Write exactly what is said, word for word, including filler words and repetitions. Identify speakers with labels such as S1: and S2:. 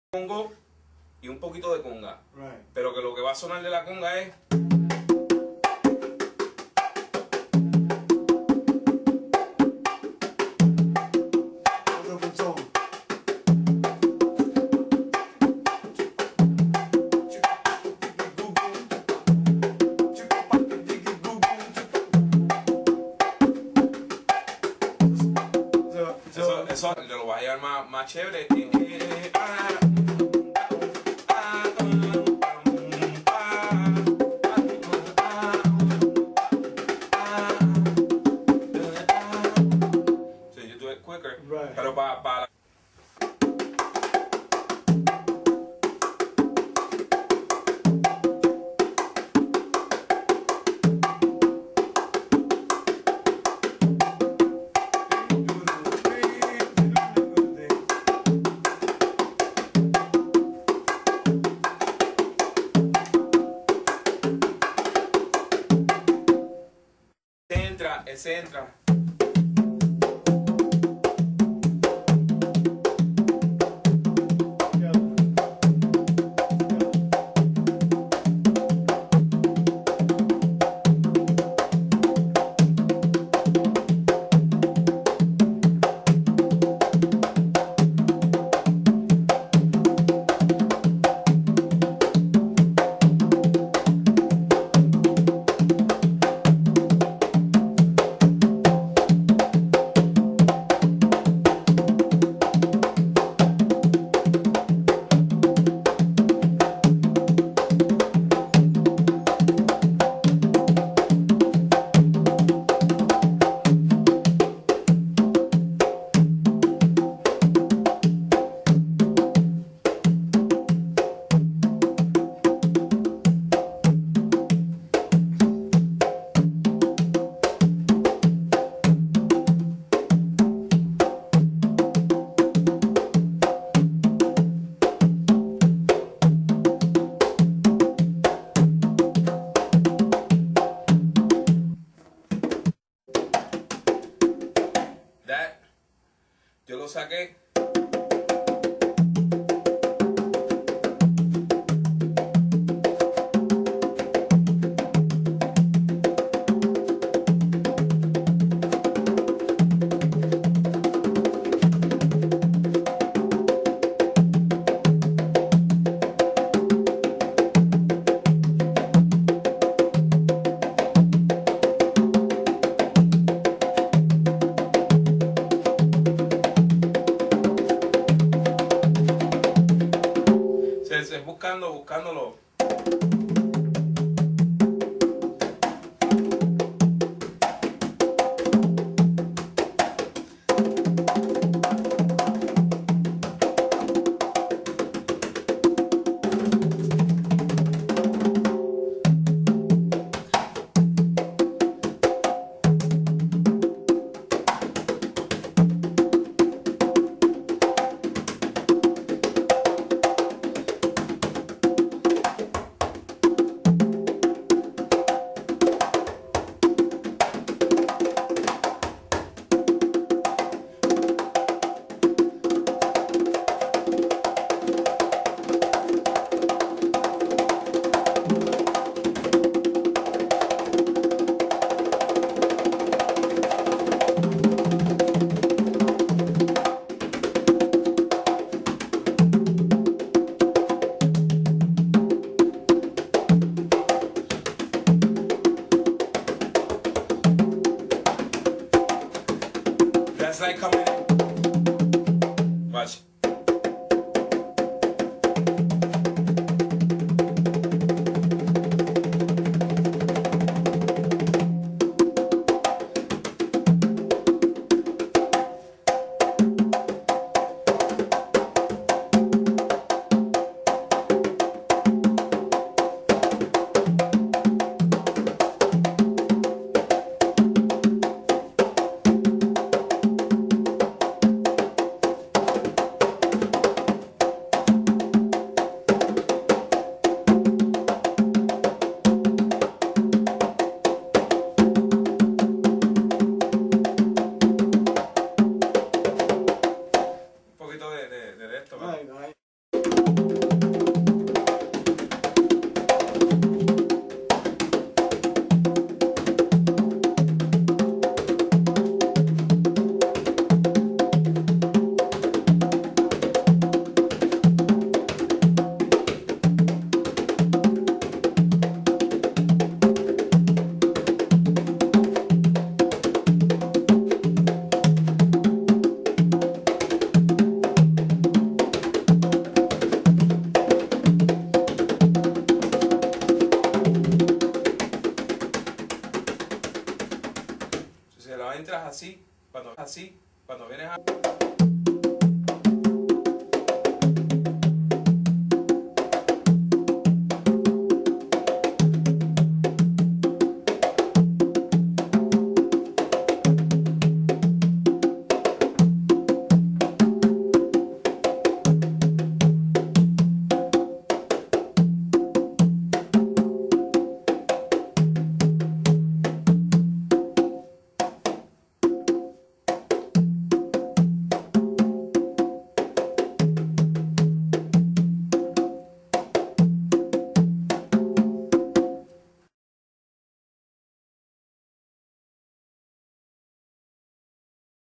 S1: congo y un poquito de conga,
S2: Right.
S1: pero que lo que va a sonar de la conga es
S2: Double tone. So,
S1: eso,
S2: so,
S1: eso te lo vas a llevar más, más chévere. Eh, eh, ah, ah, um, ah, ah, ah, ah. So you do it quicker.
S2: Right.
S1: Pero para pa la entra, ese entra. That, yo lo saqué. Se, se, buscando, buscándolo. That's like coming in. Watch. cuando así, cuando vienes a